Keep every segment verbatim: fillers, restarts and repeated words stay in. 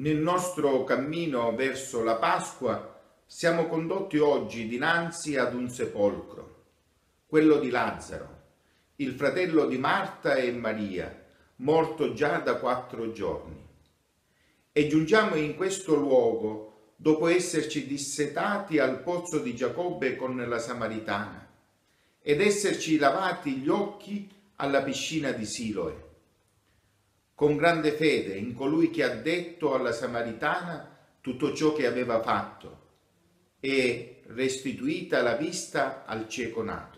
Nel nostro cammino verso la Pasqua siamo condotti oggi dinanzi ad un sepolcro, quello di Lazzaro, il fratello di Marta e Maria, morto già da quattro giorni. E giungiamo in questo luogo dopo esserci dissetati al pozzo di Giacobbe con la Samaritana ed esserci lavati gli occhi alla piscina di Siloe, con grande fede in colui che ha detto alla Samaritana tutto ciò che aveva fatto e restituita la vista al cieco nato.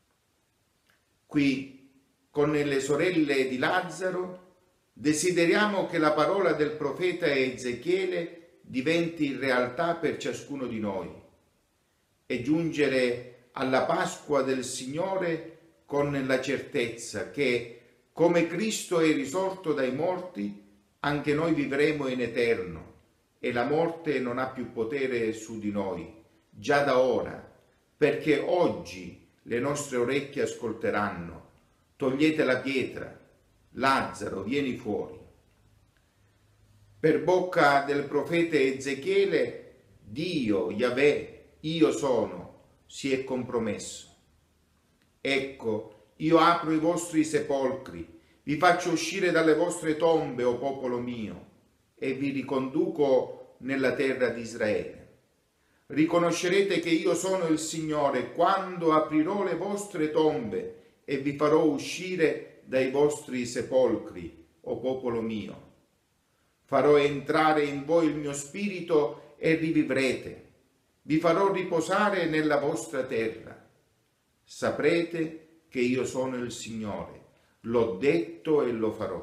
Qui, con le sorelle di Lazzaro, desideriamo che la parola del profeta Ezechiele diventi realtà per ciascuno di noi e giungere alla Pasqua del Signore con la certezza che, come Cristo è risorto dai morti, anche noi vivremo in eterno e la morte non ha più potere su di noi, già da ora, perché oggi le nostre orecchie ascolteranno: togliete la pietra, Lazzaro, vieni fuori. Per bocca del profeta Ezechiele, Dio, Yahweh, io sono, si è compromesso. Ecco, io apro i vostri sepolcri, vi faccio uscire dalle vostre tombe, o popolo mio, e vi riconduco nella terra di Israele. Riconoscerete che io sono il Signore quando aprirò le vostre tombe e vi farò uscire dai vostri sepolcri, o popolo mio. Farò entrare in voi il mio spirito e rivivrete. Vi farò riposare nella vostra terra. Saprete che io sono il Signore, l'ho detto e lo farò.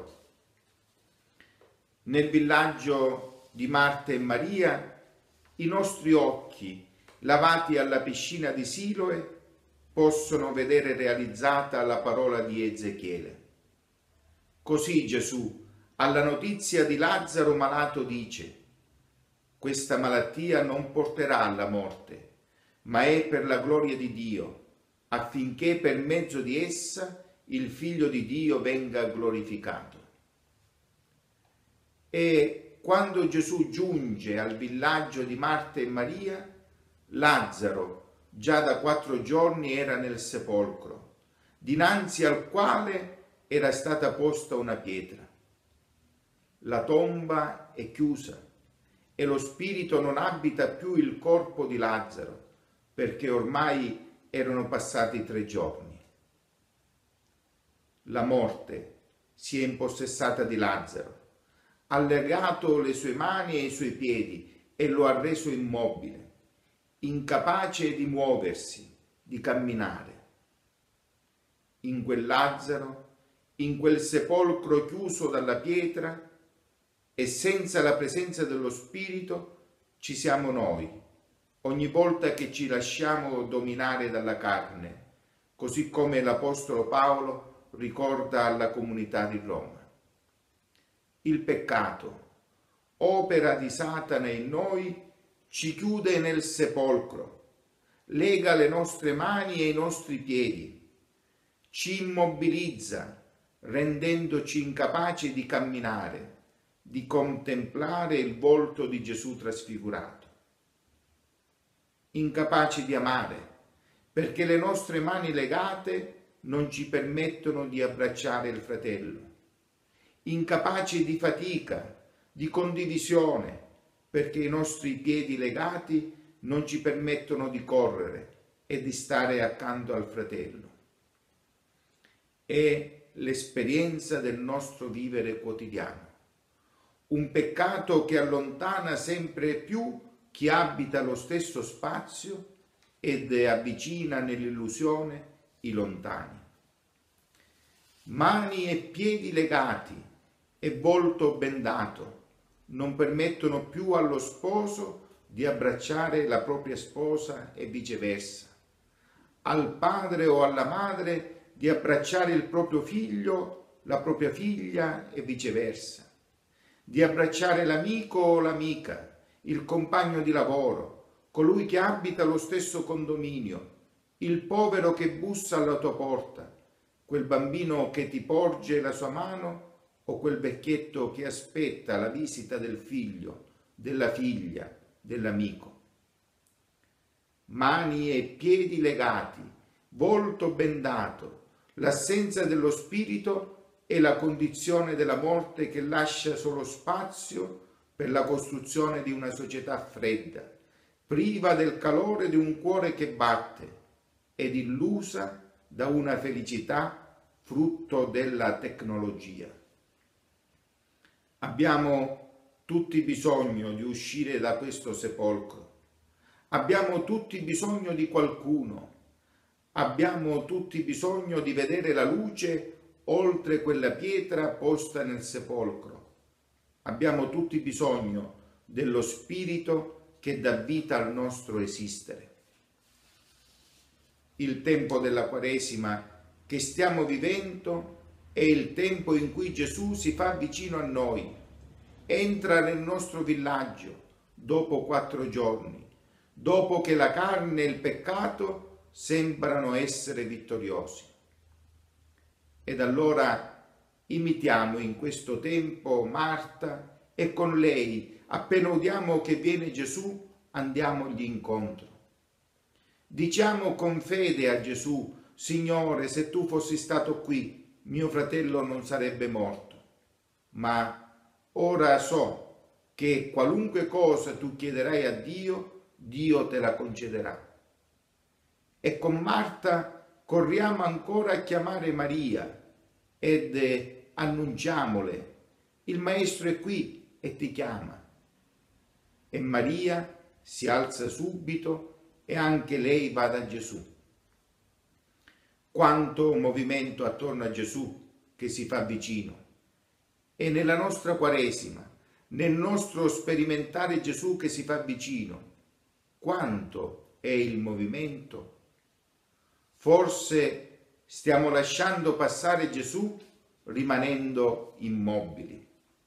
Nel villaggio di Marta e Maria, i nostri occhi, lavati alla piscina di Siloe, possono vedere realizzata la parola di Ezechiele. Così Gesù, alla notizia di Lazzaro malato, dice: questa malattia non porterà alla morte, ma è per la gloria di Dio, affinché per mezzo di essa il Figlio di Dio venga glorificato. E quando Gesù giunge al villaggio di Marta e Maria, Lazzaro già da quattro giorni era nel sepolcro, dinanzi al quale era stata posta una pietra. La tomba è chiusa e lo spirito non abita più il corpo di Lazzaro, perché ormai erano passati tre giorni. La morte si è impossessata di Lazzaro, ha legato le sue mani e i suoi piedi e lo ha reso immobile, incapace di muoversi, di camminare. In quel Lazzaro, in quel sepolcro chiuso dalla pietra e senza la presenza dello Spirito, ci siamo noi, ogni volta che ci lasciamo dominare dalla carne, così come l'Apostolo Paolo ricorda alla comunità di Roma. Il peccato, opera di Satana in noi, ci chiude nel sepolcro, lega le nostre mani e i nostri piedi, ci immobilizza, rendendoci incapaci di camminare, di contemplare il volto di Gesù trasfigurato. Incapaci di amare, perché le nostre mani legate non ci permettono di abbracciare il fratello. Incapaci di fatica, di condivisione, perché i nostri piedi legati non ci permettono di correre e di stare accanto al fratello. È l'esperienza del nostro vivere quotidiano. Un peccato che allontana sempre più chi abita lo stesso spazio ed avvicina nell'illusione i lontani. Mani e piedi legati e volto bendato non permettono più allo sposo di abbracciare la propria sposa e viceversa, al padre o alla madre di abbracciare il proprio figlio, la propria figlia e viceversa, di abbracciare l'amico o l'amica, il compagno di lavoro, colui che abita lo stesso condominio, il povero che bussa alla tua porta, quel bambino che ti porge la sua mano o quel vecchietto che aspetta la visita del figlio, della figlia, dell'amico. Mani e piedi legati, volto bendato, l'assenza dello spirito e la condizione della morte che lascia solo spazio per la costruzione di una società fredda, priva del calore di un cuore che batte ed illusa da una felicità frutto della tecnologia. Abbiamo tutti bisogno di uscire da questo sepolcro. Abbiamo tutti bisogno di qualcuno. Abbiamo tutti bisogno di vedere la luce oltre quella pietra posta nel sepolcro. Abbiamo tutti bisogno dello Spirito che dà vita al nostro esistere. Il tempo della Quaresima che stiamo vivendo è il tempo in cui Gesù si fa vicino a noi, entra nel nostro villaggio dopo quattro giorni, dopo che la carne e il peccato sembrano essere vittoriosi. Ed allora imitiamo in questo tempo Marta e con lei, appena udiamo che viene Gesù, andiamogli incontro. Diciamo con fede a Gesù: Signore, se tu fossi stato qui, mio fratello non sarebbe morto. Ma ora so che qualunque cosa tu chiederai a Dio, Dio te la concederà. E con Marta corriamo ancora a chiamare Maria ed annunciamole: il Maestro è qui e ti chiama. E Maria si alza subito e anche lei va da Gesù. Quanto movimento attorno a Gesù che si fa vicino. E nella nostra Quaresima, nel nostro sperimentare Gesù che si fa vicino, quanto è il movimento? Forse stiamo lasciando passare Gesù rimanendo immobili.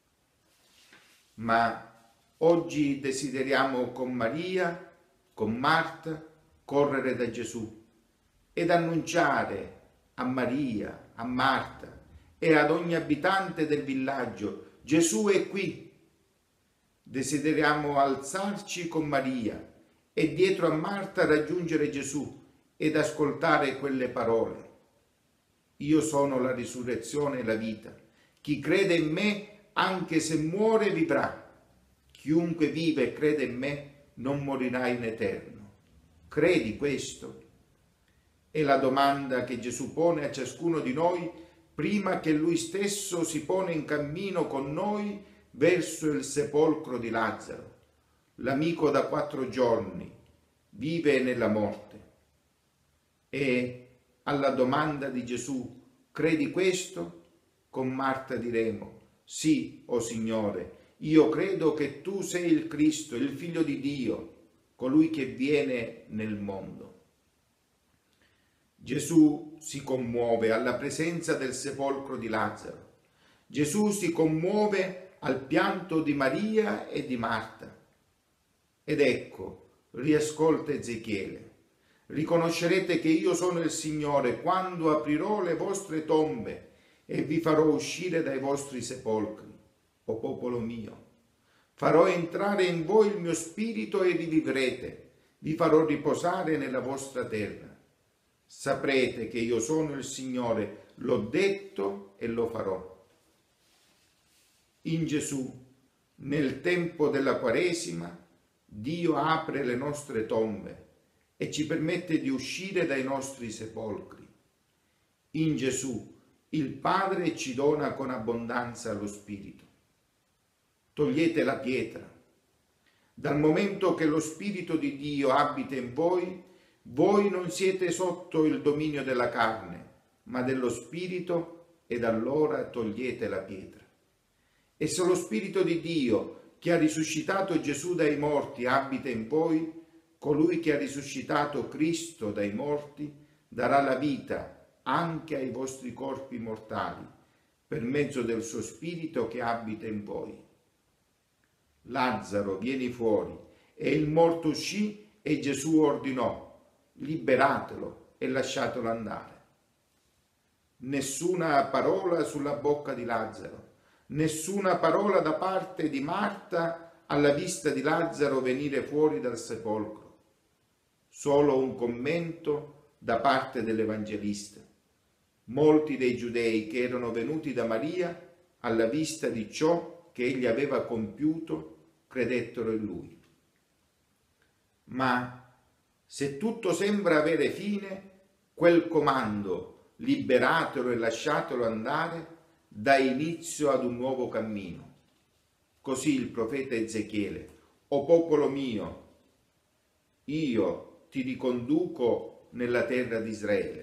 Ma oggi desideriamo con Maria, con Marta, correre da Gesù ed annunciare a Maria, a Marta e ad ogni abitante del villaggio: Gesù è qui. Desideriamo alzarci con Maria e dietro a Marta raggiungere Gesù ed ascoltare quelle parole: io sono la risurrezione e la vita. Chi crede in me, anche se muore, vivrà. Chiunque vive e crede in me non morirà in eterno. Credi questo? È la domanda che Gesù pone a ciascuno di noi prima che Lui stesso si pone in cammino con noi verso il sepolcro di Lazzaro. L'amico da quattro giorni vive nella morte. E alla domanda di Gesù: credi questo? Con Marta diremo: sì, o Signore, io credo che tu sei il Cristo, il Figlio di Dio, colui che viene nel mondo. Gesù si commuove alla presenza del sepolcro di Lazzaro. Gesù si commuove al pianto di Maria e di Marta. Ed ecco, riascolta Ezechiele: riconoscerete che io sono il Signore quando aprirò le vostre tombe e vi farò uscire dai vostri sepolcri, o popolo mio. Farò entrare in voi il mio spirito e rivivrete, vi farò riposare nella vostra terra. Saprete che io sono il Signore, l'ho detto e lo farò. In Gesù, nel tempo della Quaresima, Dio apre le nostre tombe e ci permette di uscire dai nostri sepolcri. In Gesù, il Padre ci dona con abbondanza lo Spirito. Togliete la pietra. Dal momento che lo Spirito di Dio abita in voi, voi non siete sotto il dominio della carne, ma dello Spirito, ed allora togliete la pietra. E se lo Spirito di Dio, che ha risuscitato Gesù dai morti, abita in voi, colui che ha risuscitato Cristo dai morti darà la vita anche ai vostri corpi mortali, per mezzo del suo Spirito che abita in voi. Lazzaro, vieni fuori. E il morto uscì e Gesù ordinò: liberatelo e lasciatelo andare. Nessuna parola sulla bocca di Lazzaro, nessuna parola da parte di Marta alla vista di Lazzaro venire fuori dal sepolcro, solo un commento da parte dell'Evangelista. Molti dei giudei che erano venuti da Maria alla vista di ciò che egli aveva compiuto credettero in lui. Ma se tutto sembra avere fine, quel comando, liberatelo e lasciatelo andare, dà inizio ad un nuovo cammino. Così il profeta Ezechiele: o popolo mio, io ti riconduco nella terra di Israele.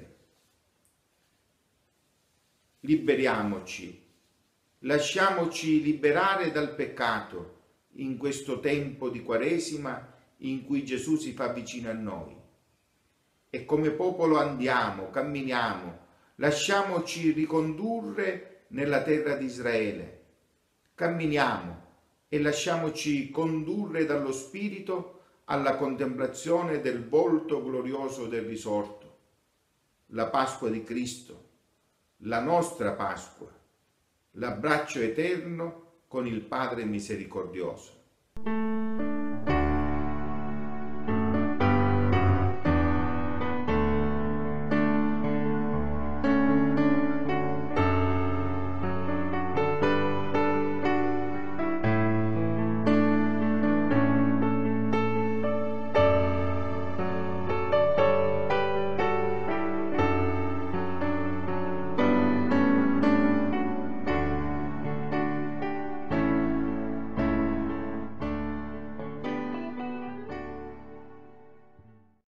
Liberiamoci, lasciamoci liberare dal peccato in questo tempo di Quaresima in cui Gesù si fa vicino a noi. E come popolo andiamo, camminiamo, lasciamoci ricondurre nella terra di Israele. Camminiamo e lasciamoci condurre dallo Spirito alla contemplazione del volto glorioso del risorto, la Pasqua di Cristo, la nostra Pasqua, l'abbraccio eterno con il Padre misericordioso.